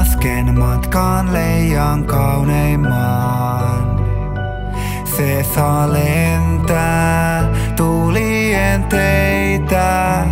lasken matkaan leijan kauneimman. Se saa lentää tuulien teitä.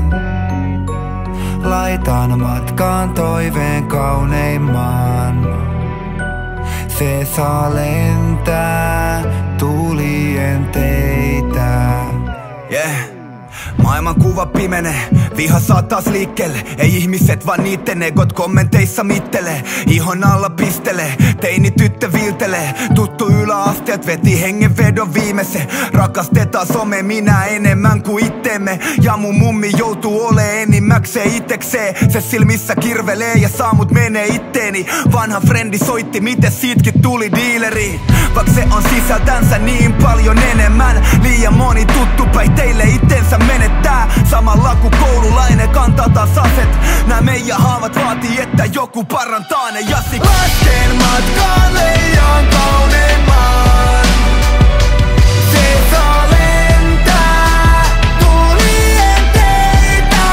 Laitan matkaan toiveen kauneimman. Se saa lentää tuulien teitä. Yeah. Maailman kuva pimenee, viha saa taas liikkeelle. Ei ihmiset vaan niitten egot kommenteissa mittelee. Ihon alla pistelee, teini tyttö viiltelee. Tuttu yläasteet veti hengenvedon viimeisen. Rakastetaan some minä enemmän kuin itteemme. Ja mun mummi joutuu olee enimmäkseen itekseen. Se silmissä kirvelee ja saa mut menee itteeni. Vanha frendi soitti, miten siitkin tuli dealeri. Vaik se on sisältänsä niin paljon enemmän. Liian moni tuttu päiteille itsensä menettää. Samalla kun koululainen kantaa taas aset. Nää meidän haavat vaatii, että joku parantaa ne. Ja siksi lasken matkaan leijan kauneimman. Se saa lentää tuulien teitä.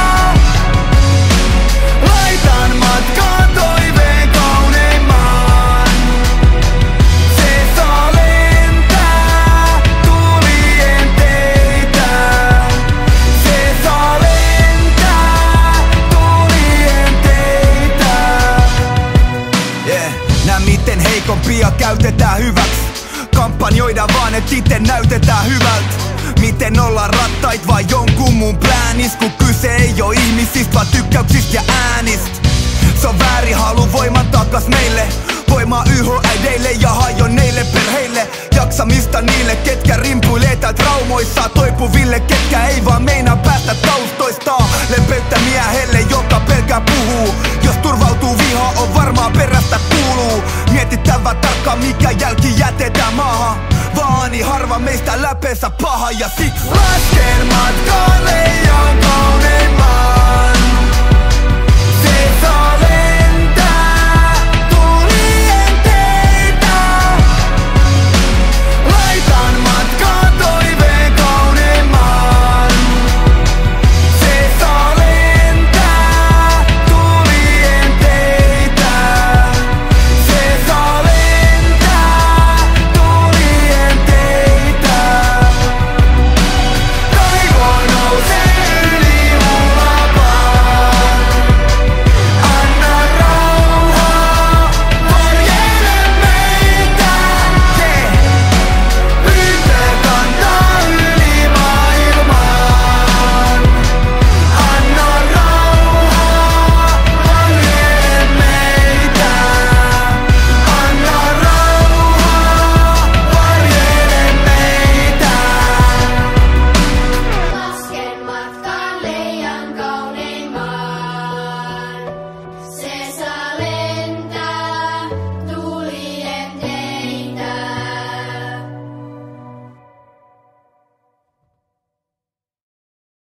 Laitan matkaan toiveen kauneimman. Se saa lentää tuulien teitä. Se saa lentää tuulien teitä. Yeah. Nää miten heikompia käytetään hyväksi. Kampanjoidaan vaan, et ite näytetään hyvältä. Miten ollaan rattait vai jonkun muun pläänis. Kun kyse ei oo ihmisistä, vaan tykkäyksistä ja äänistä. Se on väärin halu voiman takas meille. Voimaa YH-äideille ja hajonneille perheille. Jaksamista niille, ketkä rimpuilee täällä traumoissa. Toipuville, ketkä ei vaan meinaa päästä taustoistaan. Lempeyttä miehelle, joka pelkää puhuu. Jos turvautuu vihaan, on varmaan perästä kuuluu. Mietittävä tarkkaan, mikä jälki jätetään maahan. Vaani harva meistä läpeensä paha ja siksi lasken